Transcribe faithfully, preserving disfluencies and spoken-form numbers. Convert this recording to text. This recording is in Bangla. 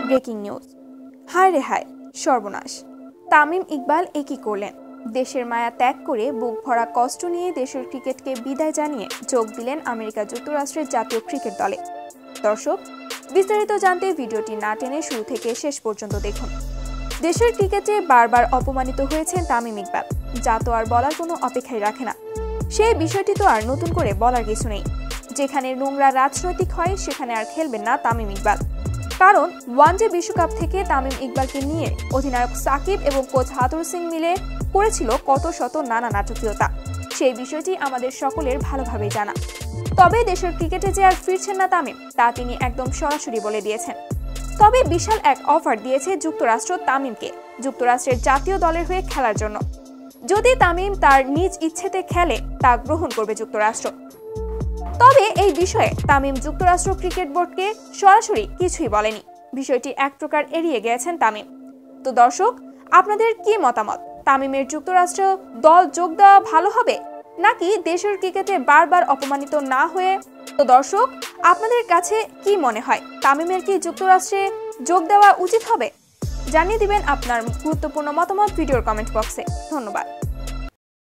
Breaking news. হায় রে হায়, সর্বনাশ! তামিম ইকবাল একই করলেন। দেশের মায়া ত্যাগ করে বুক ভরা কষ্ট নিয়ে দেশের ক্রিকেটকে বিদায় জানিয়ে যোগ দিলেন আমেরিকা যুক্তরাষ্ট্রের জাতীয় ক্রিকেট দলে। দর্শক, বিস্তারিত জানতে ভিডিওটি না টেনে শুরু থেকে শেষ পর্যন্ত দেখুন। দেশের ক্রিকেটে বারবার অপমানিত হয়েছেন তামিম ইকবাল, যা তো আর বলার কোনো অপেক্ষাই রাখে না। সেই বিষয়টি তো আর নতুন করে বলার কিছু নেই। যেখানে নোংরা রাজনৈতিক হয় সেখানে আর খেলবেন না তামিম ইকবাল। কারণ ওয়ানডে বিশ্বকাপ থেকে তামিম ইকবালকে নিয়ে অধিনায়ক সাকিব এবং কোচ হাতুর সিং মিলে করেছিল কত শত নানা নাটকীয়তা, সেই বিষয়টি আমাদের সকলের ভালোভাবেই জানা। তবে দেশের ক্রিকেটে যে আর ফিরছেন না তামিম, তা তিনি একদম সরাসরি বলে দিয়েছেন। তবে বিশাল এক অফার দিয়েছে যুক্তরাষ্ট্র তামিমকে যুক্তরাষ্ট্রের জাতীয় দলের হয়ে খেলার জন্য। যদি তামিম তার নিজ ইচ্ছেতে খেলে, তা গ্রহণ করবে যুক্তরাষ্ট্র। তবে এই বিষয়ে তামিম যুক্তরাষ্ট্র ক্রিকেট বোর্ডকে সরাসরি কিছুই বলেনি। বিষয়টি এক প্রকার এড়িয়ে গিয়েছেন তামিম। তো দর্শক, আপনাদের কি মতামত? তামিমের যুক্তরাষ্ট্র দল যোগ দেওয়া ভালো হবে, নাকি দেশের ক্রিকেটে বারবার অপমানিত না হয়ে? তো দর্শক, আপনাদের কাছে কি মনে হয়, তামিমের কি যুক্তরাষ্ট্রে যোগ দেওয়া উচিত হবে? জানিয়ে দিবেন আপনার গুরুত্বপূর্ণ মতামত ভিডিওর কমেন্ট বক্সে। ধন্যবাদ।